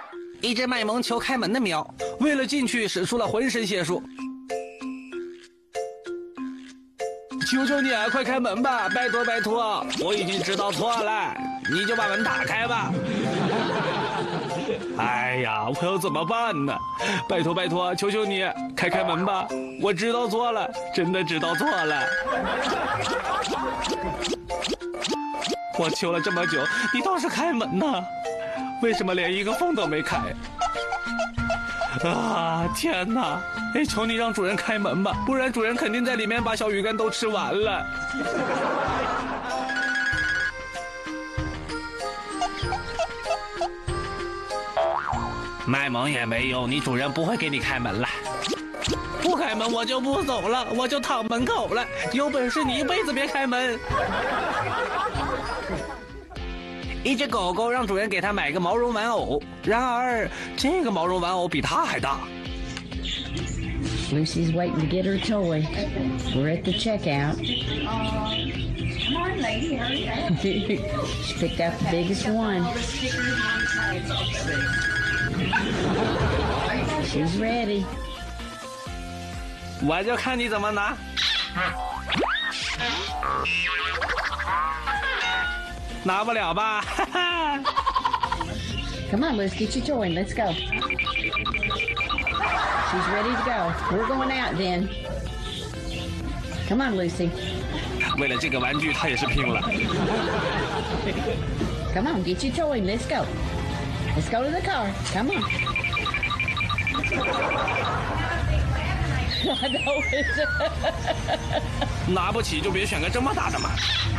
一只卖萌求开门的喵，为了进去使出了浑身解数。求求你啊，快开门吧，拜托拜托！我已经知道错了，你就把门打开吧。哎呀，我要怎么办呢？拜托拜托，求求你，开门吧！我知道错了，真的知道错了。我求了这么久，你倒是开门呐！为什么连一个缝都没开？啊，天哪！哎，求你让主人开门吧，不然主人肯定在里面把小鱼干都吃完了。卖萌也没用，你主人不会给你开门了。不开门我就不走了，我就躺门口了。有本事你一辈子别开门。一只狗狗让主人给它买个毛绒玩偶，然而这个毛绒玩偶比它还大。 Lucy's waiting to get her toy. We're at the checkout. Come on, lady, hurry up. She picked out the biggest one. She's ready. 我就看你怎么拿。拿不了吧？ Come on, Lucy, get your toy and let's go. She's ready to go. We're going out then. Come on, Lucy. 为了这个玩具，她也是拼了。 Come on, get your toy and let's go. Let's go to the car. Come on. I know it. 拿不起就别选个这么大的嘛。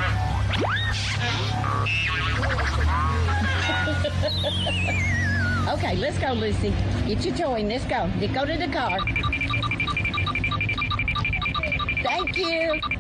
Okay, let's go, Lucy. Get your toy and let's go. Let's go to the car. Thank you.